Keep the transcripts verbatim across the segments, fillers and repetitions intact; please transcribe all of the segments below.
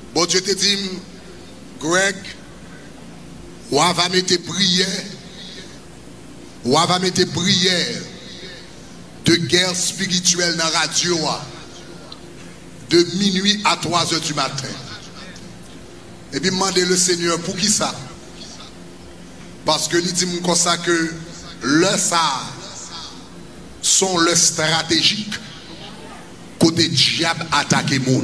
Bon Dieu te dit, Greg, ou va mettre prière, ou va mettre prière de guerre spirituelle dans la radio de minuit à trois heures du matin. Et puis demandez le Seigneur pour qui ça? Parce que nous disons comme ça que le ça sont le stratégique côté diable attaquer monde.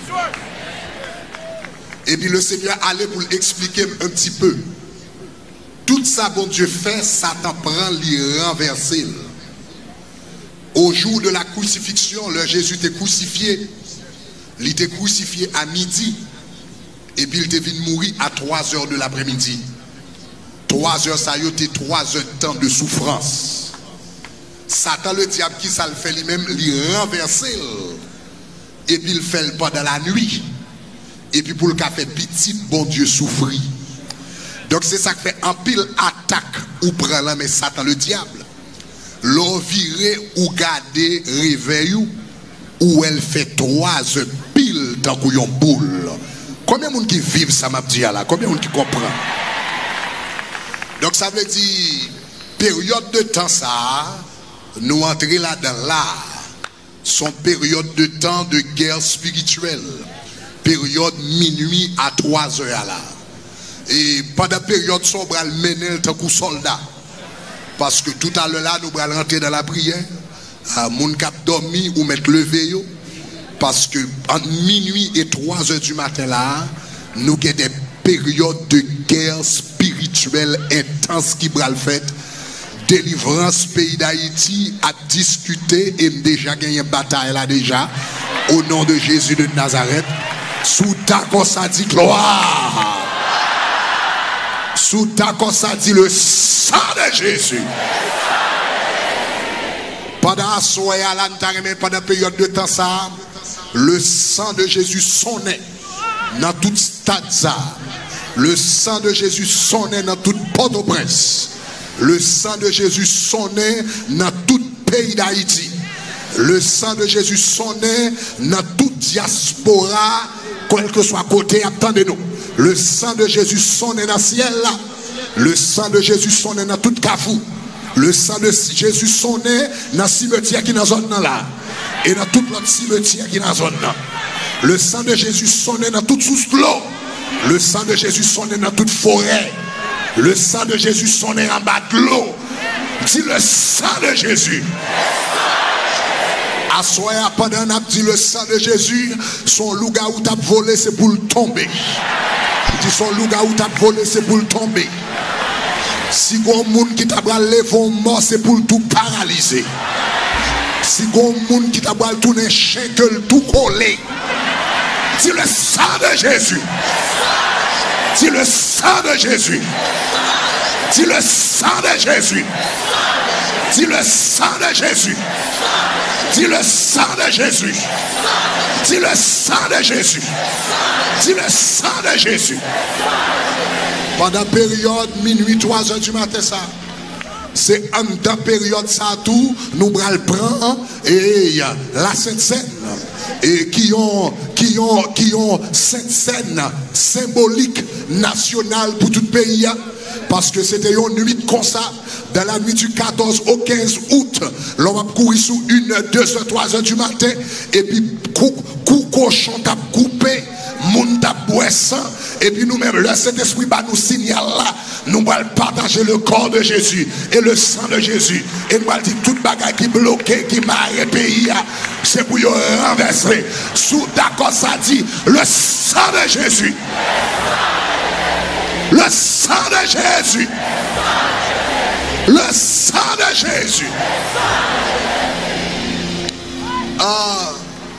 Et puis le Seigneur allait pour l'expliquer un petit peu. Tout ça bon Dieu fait, Satan prend l'y renverser. Au jour de la crucifixion, le Jésus était crucifié. Il était crucifié à midi. Et puis il était venu mourir à trois heures de l'après-midi. trois heures, ça a été trois heures de temps de souffrance. Satan, le diable, qui ça le fait lui-même, il renverser. Et puis il fait le pendant la nuit. Et puis pour le café petit, bon Dieu souffrit. Donc c'est ça qui fait un pile attaque ou prend là, mais Satan, le diable. L'on virer ou garder réveil ou elle fait trois heures pile dans couillon boule. Combien de monde qui vivent ça m'a dit là? Combien de monde qui comprend? Donc ça veut dire période de temps ça nous entrer là-dedans là son période de temps de guerre spirituelle. Période minuit à trois heures là. Et pendant période ça on va mener le temps coup soldat. Parce que tout à l'heure là nous allons rentrer dans la prière. À mon cap dormi ou mettre levé yo. Parce que entre minuit et trois heures du matin là, nous avons des périodes de guerre spirituelle intense qui va le faire. Délivrance pays d'Haïti a discuté et déjà gagné une bataille là déjà. Au nom de Jésus de Nazareth. Sous ta ça dit gloire. Sous ta ça dit le sang de Jésus. Pendant soya là, pendant la période de temps ça, le sang de Jésus sonnait dans toute stade ça. Le sang de Jésus sonnait dans toute Port-au-Prince. Le sang de Jésus sonnait dans tout pays d'Haïti. Le sang de Jésus sonnait dans toute diaspora, quel que soit côté, attendez-nous. Le sang de Jésus sonnait dans le ciel là. Le sang de Jésus sonnait dans toute Kafou. Le sang de Jésus sonnait dans le cimetière qui est dans la zone là. Et dans tout l'autre cimetière qui est dans la zone là. Le sang de Jésus sonnait dans toute sous l'eau. Le sang de Jésus sonnait dans toute forêt. Le sang de Jésus sonnait en bas de l'eau. Dis le sang de Jésus. À soya pendant qu'on a dit le sang de Jésus, son loup-garou t'a volé, c'est pour le tomber. Dit son loup-garou t'a volé, c'est pour le tomber. Si gon moun qui t'a bral lever mort, c'est pour tout paralyser. Si gon moun qui t'a bral tourner chien que le tout coller. Dis le sang de Jésus. Dis le sang de Jésus. Dis le sang de Jésus. Dis le sang de Jésus. Dis le sang de Jésus. Dis le sang de Jésus. Dis le sang de Jésus. Pendant la période minuit trois heures du matin ça. C'est en dans période ça tout nous bral prend et la Sainte Seine et qui ont qui ont qui ont cette scène symbolique nationale pour tout le pays parce que c'était une nuit comme ça dans la nuit du quatorze au quinze août l'on va courir sous une deux heures trois heures du matin et puis coup coup cochon t'a coupé moun t'a boisson et puis nous-mêmes le Saint-Esprit va nous signal là nous allons partager le corps de Jésus et le sang de Jésus et nous allons dire toute bagarre qui bloqué qui marre le pays c'est pour y renverser sous d'accord ça dit le sang de Jésus le sang de Jésus le sang de Jésus ah,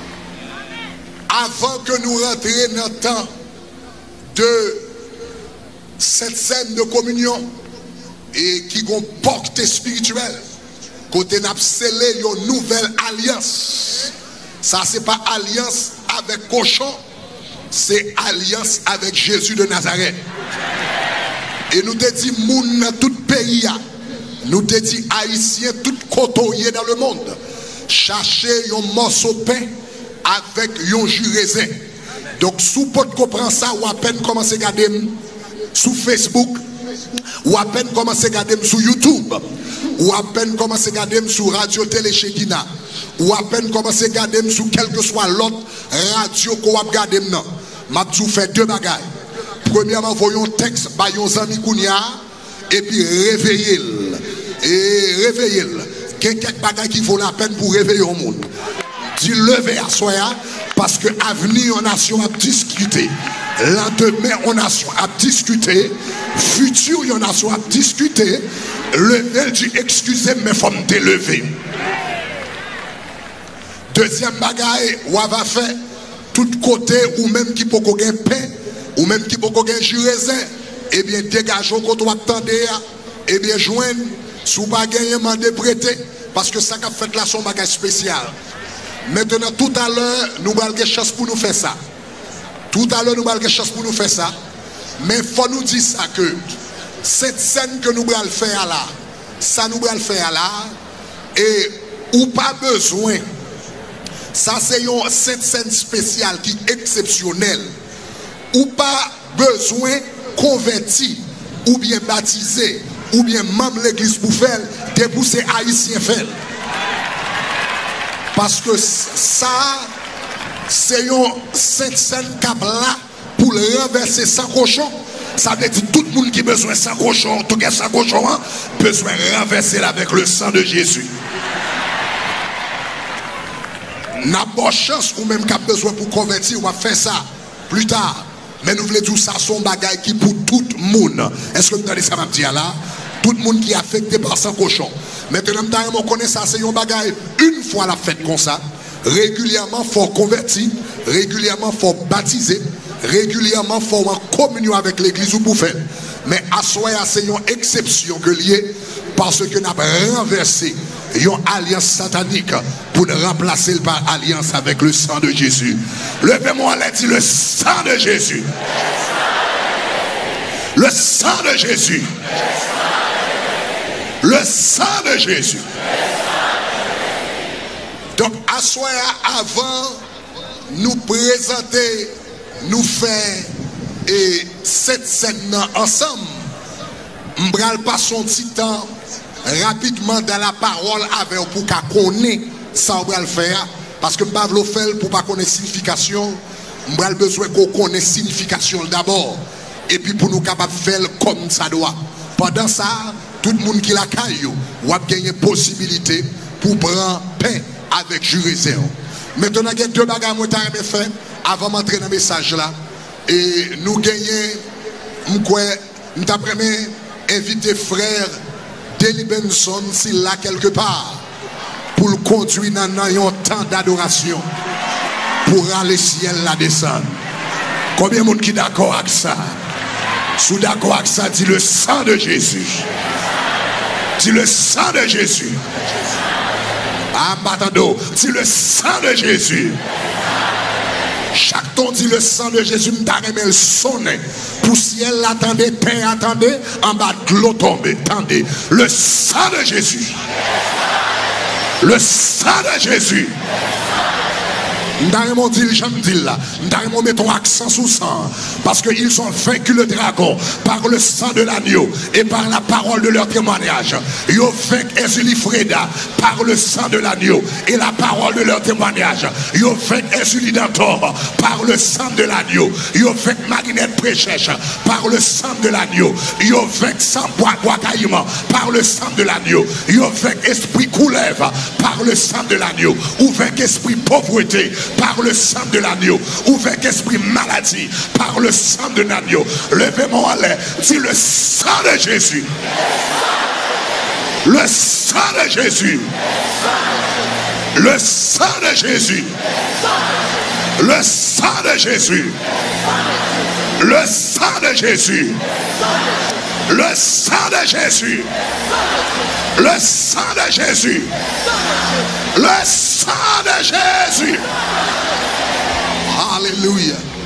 avant que nous rentrions dans le temps de cette scène de communion et qui ont porté spirituelle côté n'a scellé une nouvelle alliance. Ça c'est pas alliance avec cochon, c'est alliance avec Jésus de Nazareth. Et nous te dit moun dans tout pays, nous te dit haïtiens tout côtoyé dans le monde, chercher un morceau de pain avec un jus raisin. Donc, sous pot comprend ça, ou à peine commencer à regarder sur Facebook, ou à peine commencer à regarder sur YouTube, ou à peine commencer à regarder sur Radio Télé Chekina, ou à peine commencer à regarder sur quel que soit l'autre radio qu'on va regarder maintenant. M'a tout fait deux bagailles. Premièrement, voyons texte, baillons amis Kounia, et puis réveillez-le. Et réveillez-le. Quelques bagailles qui vaut la peine pour réveiller au monde. Dis lever à soi, parce que avenir en nation a discuté. Lendemain en nation a discuté. Futur en nation a discuté. Lever dit excusez mais faut me délever. Deuxième bagaille, ou va faire tout côté ou même qui peut gagner pain ou même qui peut gagner juraisin. Eh bien dégageons quand on attendait. Eh bien joindre sous pas gagner mandé prêter parce que ça qu'a fait là son bagage spécial. Maintenant, tout à l'heure, nous allons avoir chance pour nous faire ça. Tout à l'heure, nous allons avoir chance pour nous faire ça. Mais il faut nous dire ça que cette scène que nous allons faire là, ça nous allons faire là, et ou pas besoin. Ça, c'est une cette scène spéciale qui est exceptionnelle. Ou pas besoin converti, ou bien baptisé, ou bien membre de l'église pour faire, dépousser haïtien faire. Parce que ça, c'est une cette scène cap là pour renverser sans cochon. Ça veut dire tout le monde qui a besoin de sans cochon, tout cas sans cochon, hein, besoin de renverser avec le sang de Jésus. N'a pas chance ou même qui a besoin pour convertir, on va faire ça plus tard. Mais nous voulons dire ça, son bagage qui pour tout le monde. Est-ce que vous entendez ça, ma petite là? Tout le monde qui est affecté par sans cochon. Maintenant, on connaît ça, c'est un bagage une fois la fête comme ça. Régulièrement, il faut convertir. Régulièrement, il faut baptiser. Régulièrement, il faut en communion avec l'église ou pour faire. Mais à soi, c'est une exception que lié parce que nous avons renversé une alliance satanique pour nous remplacer par alliance avec le sang de Jésus. Levez-moi la dit le sang de Jésus. Le sang de Jésus. Le sang de Jésus. Donc, à soi, avant nous présenter, nous faire et cette scène ensemble, m'bral pas son petit temps rapidement dans la parole avec pour qu'à connaître ça on va le faire parce que m'pa vle faire pour pas connaître signification, m'bral besoin qu'on connaisse signification d'abord et puis pour nous capable faire comme ça doit. Pendant ça, tout le monde qui la caillou ou a gagné possibilité pour prendre pain avec juraisin. Maintenant, il y a deux bagages que je faire avant d'entrer dans le message là. Et nous gagnons, nous avons invité frère Deli Benson s'il là quelque part pour le conduire dans un temps d'adoration pour aller ciel la descendre. Combien de monde qui est d'accord avec ça? Si vous d'accord avec ça, dit le sang de Jésus. Dis le sang de Jésus. Ah, Matando, dis le sang de Jésus. Chaque ton dit le sang de Jésus, m'taremé le sonne. Pour ciel, attendez, pain, attendez, en bas de l'eau tombe, attendez. Le sang de Jésus. Le sang de Jésus. M'taremé dit, j'aime dire là. M'taremé mettons accent sous sang. Parce qu'ils ont vaincu le dragon par le sang de l'agneau et par la parole de leur témoignage. Ils ont vaincu Ezuli Freda par le sang de l'agneau et la parole de leur témoignage. Ils ont vaincu Ezuli Dantor par le sang de l'agneau. Ils ont vaincu Marinette Préchèche par le sang de l'agneau. Ils ont vaincu Sambois Bois-Caïman par le sang de l'agneau. Ils ont vaincu Esprit Coulève par le sang de l'agneau. Ou vaincu Esprit Pauvreté par le sang de l'agneau. Ou vaincu Esprit Maladie par le sang de l'agneau. Levez-moi en l'air. Dis le sang de Jésus. Le sang de Jésus. Le sang de Jésus. Le sang de Jésus. Le sang de Jésus. Le sang de Jésus. Le sang de Jésus. Le sang de Jésus. Alléluia.